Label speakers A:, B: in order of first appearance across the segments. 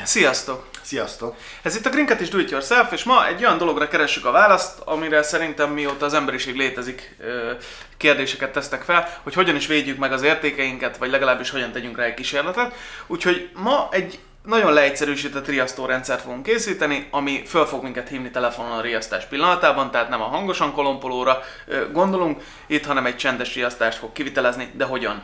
A: Sziasztok!
B: Sziasztok!
A: Ez itt a Greencat is Do It Yourself, és ma egy olyan dologra keressük a választ, amire szerintem mióta az emberiség létezik, kérdéseket tesztek fel, hogy hogyan is védjük meg az értékeinket, vagy legalábbis hogyan tegyünk rá egy kísérletet. Úgyhogy ma egy nagyon leegyszerűsített riasztórendszert fogunk készíteni, ami föl fog minket hívni telefonon a riasztás pillanatában, tehát nem a hangosan kolompolóra gondolunk itt, hanem egy csendes riasztást fog kivitelezni, de hogyan?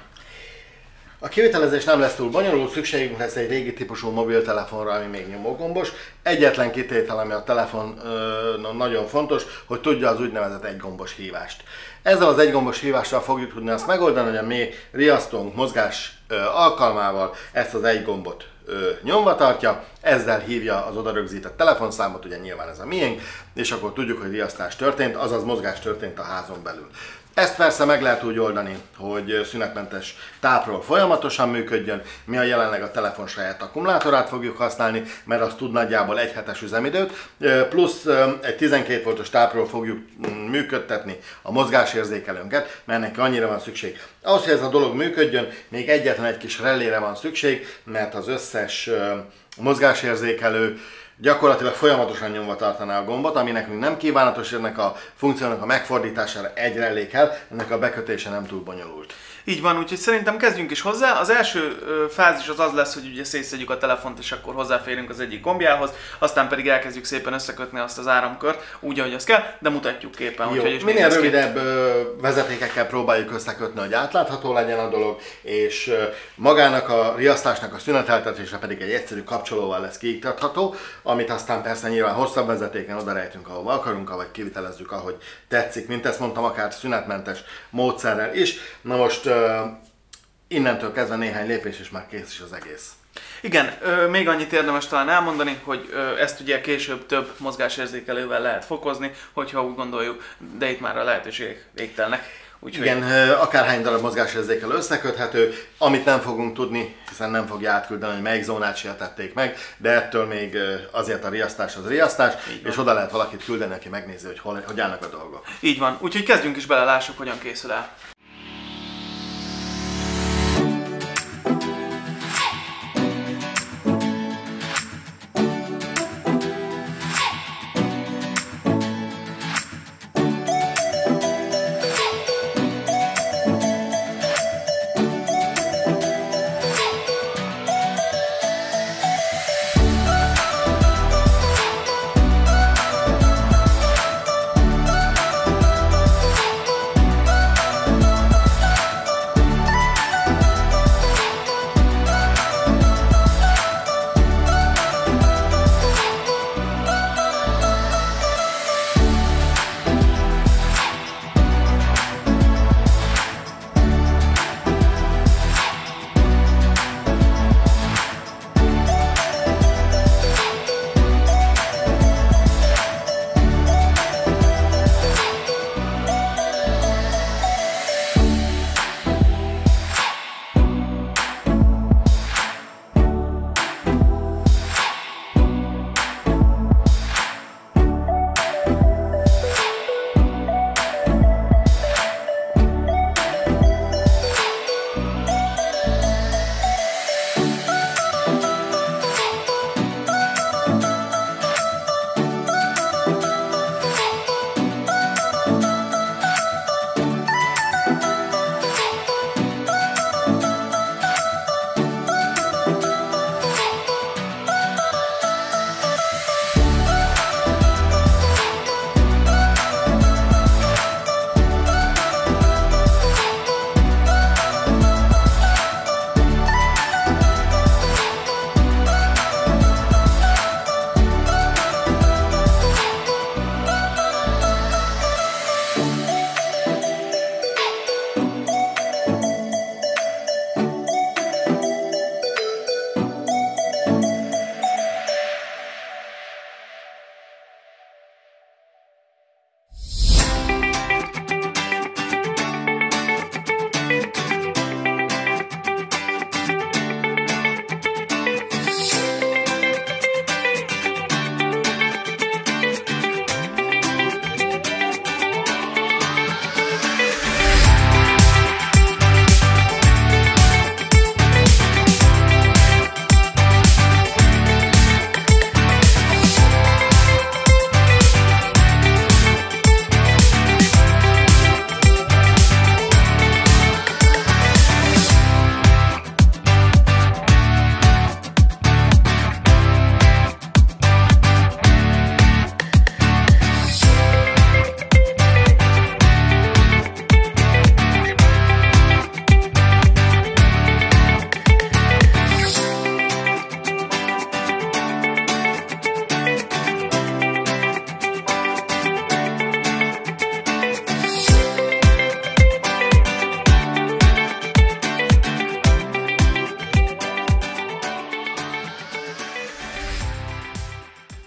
B: A kivitelezés nem lesz túl bonyolult, szükségünk lesz egy régi típusú mobiltelefonra, ami még nyomógombos. Egyetlen kitétel, ami a telefonon nagyon fontos, hogy tudja az úgynevezett egygombos hívást. Ezzel az egygombos hívással fogjuk tudni azt megoldani, hogy a mi riasztónk mozgás alkalmával ezt az egy gombot nyomva tartja, ezzel hívja az oda rögzített telefonszámot, ugye nyilván ez a miénk, és akkor tudjuk, hogy riasztás történt, azaz mozgás történt a házon belül. Ezt persze meg lehet úgy oldani, hogy szünetmentes tápról folyamatosan működjön. Mi a jelenleg a telefon saját akkumulátorát fogjuk használni, mert az tud nagyjából egy hetes üzemidőt, plusz egy 12 voltos tápról fogjuk működtetni a mozgásérzékelőnket, mert neki annyira van szükség. Ahhoz, hogy ez a dolog működjön, még egyetlen egy kis rellére van szükség, mert az összes mozgásérzékelő gyakorlatilag folyamatosan nyomva tartaná a gombot, ami nekünk nem kívánatos, ennek a funkciónak a megfordítására egy relé kell, ennek a bekötése nem túl bonyolult.
A: Így van, úgyhogy szerintem kezdjünk is hozzá. Az első fázis az lesz, hogy ugye szétszedjük a telefont, és akkor hozzáférünk az egyik gombjához, aztán pedig elkezdjük szépen összekötni azt az áramkört, úgy, ahogy az kell, de mutatjuk képen.
B: Jó,
A: hogy
B: minél rövidebb vezetékekkel próbáljuk összekötni, hogy átlátható legyen a dolog, és magának a riasztásnak a szüneteltetése pedig egy egyszerű kapcsolóval lesz kiiktatható, amit aztán persze nyilván hosszabb vezetéken oda rejtünk, ahova akarunk, vagy kivitelezzük, ahogy tetszik, mint ezt mondtam, akár szünetmentes módszerrel is. Na most innentől kezdve néhány lépés, és már kész is az egész.
A: Igen, még annyit érdemes talán elmondani, hogy ezt ugye később több mozgásérzékelővel lehet fokozni, hogyha úgy gondoljuk, de itt már a lehetőségek végtelnek. Úgyhogy...
B: Igen, akárhány darab mozgásérzékelő összeköthető, amit nem fogunk tudni, hiszen nem fogja átküldeni, hogy melyik zónát sértették meg, de ettől még azért a riasztás az riasztás, és oda lehet valakit küldeni, aki megnézi, hogy állnak a dolgok.
A: Így van, úgyhogy kezdjünk is bele, lássuk, hogyan készül el.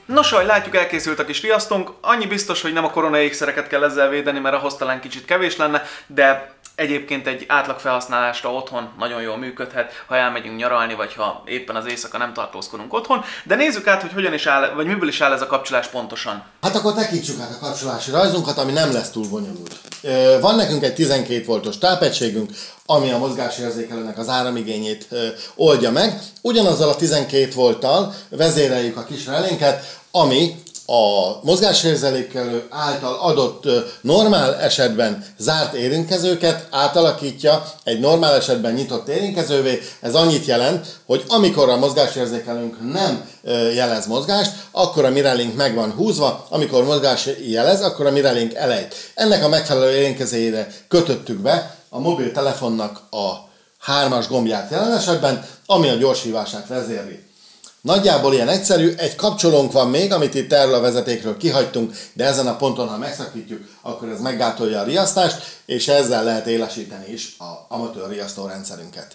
A: Nos, ahogy látjuk, elkészült a kis riasztónk. Annyi biztos, hogy nem a korona ékszereket kell ezzel védeni, mert ahhoz talán kicsit kevés lenne, de egyébként egy átlag felhasználásra otthon nagyon jól működhet, ha elmegyünk nyaralni, vagy ha éppen az éjszaka nem tartózkodunk otthon. De nézzük át, hogy hogyan is áll, vagy miből is áll ez a kapcsolás pontosan.
B: Hát akkor tekintsük át a kapcsolási rajzunkat, ami nem lesz túl bonyolult. Van nekünk egy 12 voltos tápegységünk, ami a mozgásérzékelőnek az áramigényét oldja meg. Ugyanazzal a 12 volttal vezéreljük a kis relénket, ami a mozgásérzékelő által adott normál esetben zárt érintkezőket átalakítja egy normál esetben nyitott érintkezővé. Ez annyit jelent, hogy amikor a mozgásérzékelőnk nem jelez mozgást, akkor a mirelénk meg van húzva, amikor mozgás jelez, akkor a mirelénk elejt. Ennek a megfelelő érintkezőjére kötöttük be a mobiltelefonnak a 3-as gombját jelen esetben, ami a gyorshívását vezérli. Nagyjából ilyen egyszerű, egy kapcsolónk van még, amit itt erről a vezetékről kihagytunk, de ezen a ponton, ha megszakítjuk, akkor ez meggátolja a riasztást, és ezzel lehet élesíteni is az amatőr riasztórendszerünket.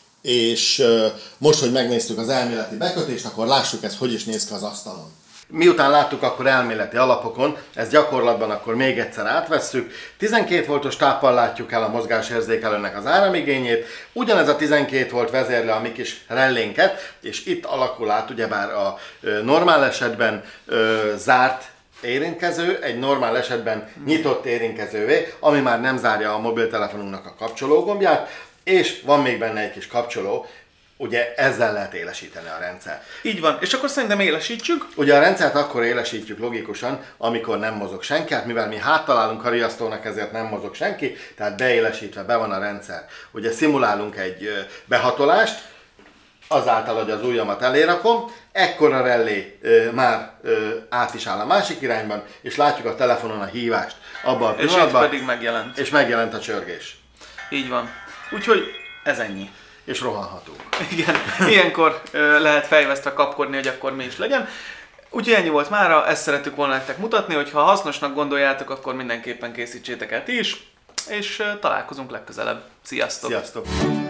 B: És most, hogy megnéztük az elméleti bekötést, akkor lássuk ezt, hogy is néz ki az asztalon. Miután láttuk akkor elméleti alapokon, ezt gyakorlatban akkor még egyszer átvesszük. 12 voltos táppal látjuk el a mozgásérzékelőnek az áramigényét, ugyanez a 12 volt vezérli a mi kis rellénket, és itt alakul át ugyebár a normál esetben zárt érintkező, egy normál esetben nyitott érintkezővé, ami már nem zárja a mobiltelefonunknak a kapcsológombját, és van még benne egy kis kapcsoló. Ugye ezzel lehet élesíteni a rendszer.
A: Így van, és akkor szerintem élesítsük.
B: Ugye a rendszert akkor élesítjük logikusan, amikor nem mozog senki, hát mivel mi háttal állunk a riasztónak, ezért nem mozog senki, tehát beélesítve be van a rendszer. Ugye szimulálunk egy behatolást, azáltal, hogy az ujjamat elérakom, ekkor a rellé már át is áll a másik irányban, és látjuk a telefonon a hívást abban a pillanatban,
A: és pedig megjelent.
B: És megjelent a csörgés.
A: Így van. Úgyhogy ez ennyi.
B: És rohanhatunk.
A: Igen, ilyenkor lehet fejvesztve kapkodni, hogy akkor mi is legyen. Úgyhogy ennyi volt mára, ezt szerettük volna nektek mutatni, hogy ha hasznosnak gondoljátok, akkor mindenképpen készítsétek el ti is, és találkozunk legközelebb. Sziasztok!
B: Sziasztok!